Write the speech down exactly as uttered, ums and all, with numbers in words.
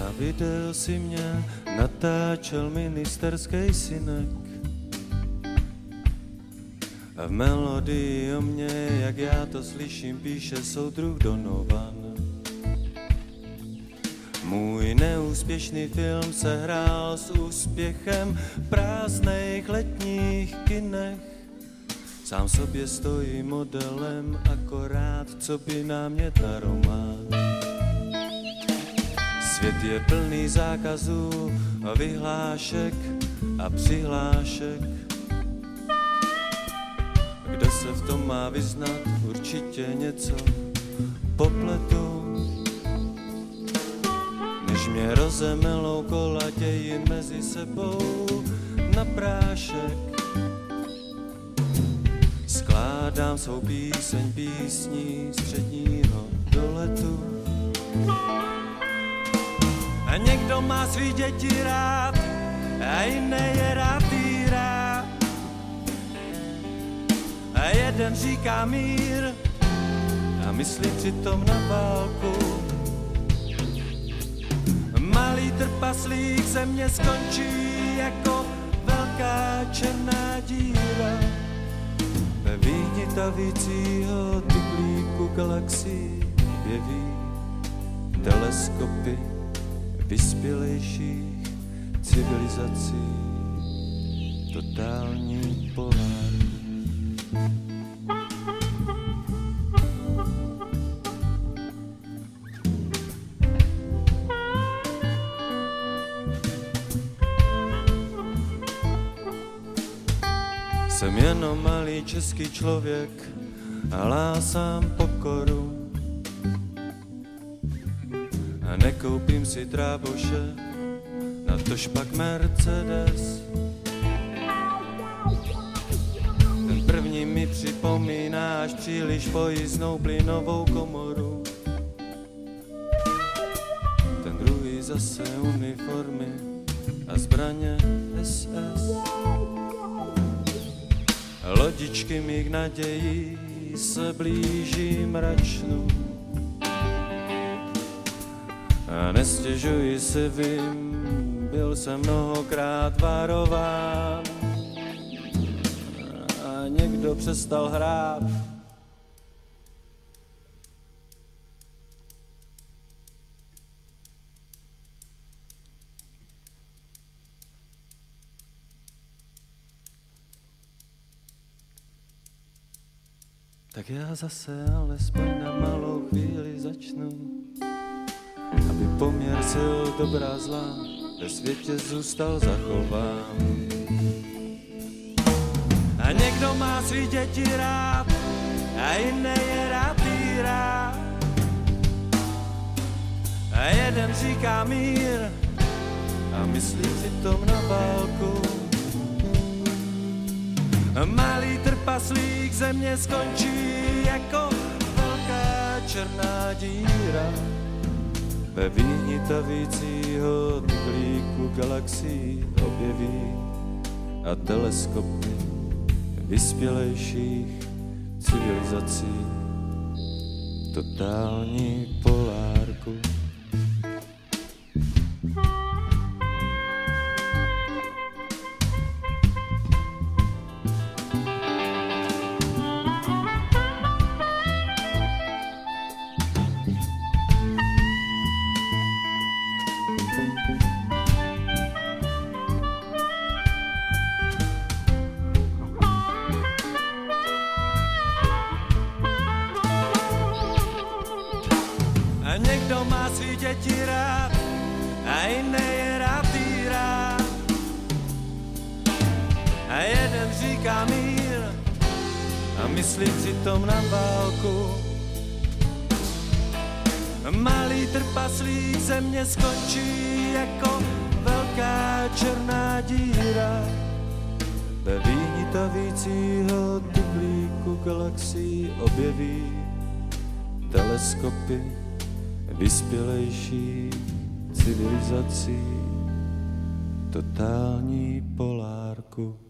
Na video si mě natáčel ministerský synek a v melodii o mě, jak já to slyším, píše soudruh Donovan. Můj neúspěšný film se hrál s úspěchem v prázdných letních kinech. Sám sobě stojí modelem, akorát co by námět na román. Svět je plný zákazů, vyhlášek a přihlášek. Kdo se v tom má vyznat, určitě něco popletu. Než mě rozemelou kolaději mezi sebou na prášek. Skládám svou píseň písní středního doletu. A někdo má svý děti rád a jiný je rád týrá. A jeden říká mír a myslí přitom na válku. Malý trpaslík ze mě skončí jako velká černá díra. Ve víni tavícího tyhlíku galaxií objeví teleskopy vyspělejších civilizací, totální polární. Jsem jenom malý český člověk a hlásám pokoru. A nekoupím si tráboše, natož pak Mercedes. Ten první mi připomíná až příliš pojízdnou plynovou komoru. Ten druhý zase uniformy a zbraně es es. Lodičky mých nadějí se blíží mračnu. A nestěžuji si, vím, byl jsem mnohokrát varován. A někdo přestal hrát. Tak já zase alespoň na malou chvíli začnu, aby poměr sil dobrá zlá ve světě zůstal zachován. A někdo má svý děti rád a jiný je rád týrá. A jeden říká mír a myslí přitom na válku. Malý trpaslík ze mě skončí jako velká černá díra. Ve víni tavícího tyhlíku galaxií objeví a teleskopy vyspělejších civilizací, totální polárku. A někdo má svý děti rád a jiný je rád týrá. A jeden říká mír a myslí přitom na válku. Malý trpaslík ze mě skončí jako velká černá díra. Ve víni tavícího tyhlíku galaxií objeví teleskopy vyspělejší civilizací, totální polárku.